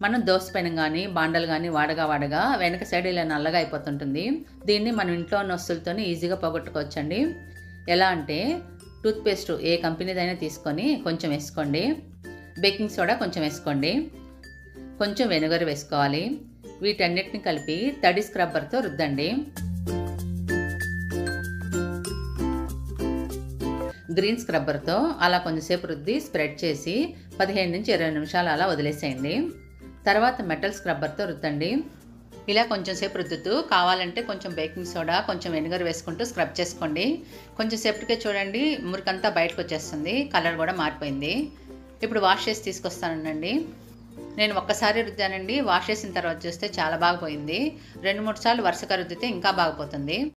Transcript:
మనం దోస పెనం గానీ, బాండలు గానీ వాడగా వెనక సైడ్ ఇలా నల్లగా అయిపోతుంటుంది. దీన్ని మనం ఇంట్లో ఉన్న వస్తువులతోనే ఈజీగా పోగొట్టుకోవచ్చండి. ఎలా అంటే టూత్ పేస్ట్ ఏ కంపెనీదైనా తీసుకొని కొంచెం వేసుకోండి. బేకింగ్ సోడా కొంచెం వేసుకోండి. కొంచెం వెనిగర్ వేసుకోవాలి. వీటన్నిటిని కలిపి తడి స్క్రబ్బర్తో రుద్దండి. గ్రీన్ స్క్రబ్బర్తో అలా కొంచెంసేపు రుద్ది స్ప్రెడ్ చేసి 15 నుంచి 20 నిమిషాలు అలా వదిలేసేయండి. తర్వాత మెటల్ స్క్రబ్బర్తో రుద్దండి. ఇలా కొంచెం సేపు రుద్దుతూ కావాలంటే కొంచెం బేకింగ్ సోడా, కొంచెం వెనిగర్ వేసుకుంటూ స్క్రబ్ చేసుకోండి. కొంచెం సేపటికే చూడండి మురికంతా బయటకు వచ్చేస్తుంది. కలర్ కూడా మారిపోయింది. ఇప్పుడు వాష్ చేసి తీసుకొస్తానండి. నేను ఒక్కసారి రుద్దానండి. వాష్ చేసిన తర్వాత చూస్తే చాలా బాగా పోయింది. 2-3 సార్లు వరుసగా రుద్దితే ఇంకా బాగా పోతుంది.